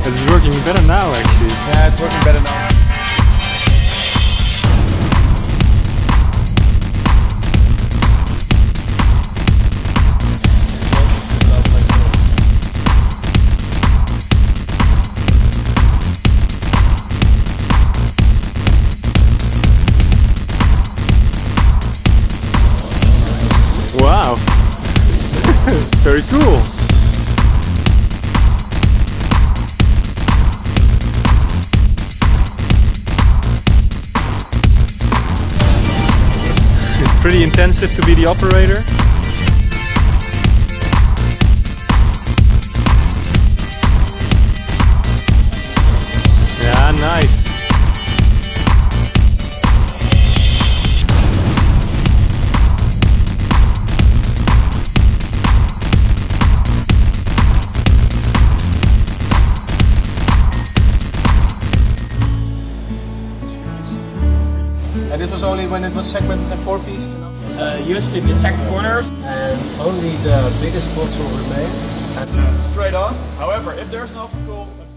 It's working better now actually. Yeah, it's working better now. Wow. Very cool. It's pretty intensive to be the operator. Yeah, nice. And this was only when it was segmented in 4 pieces? Usually we check corners And only the biggest spots will remain. straight on. However, if there's an obstacle,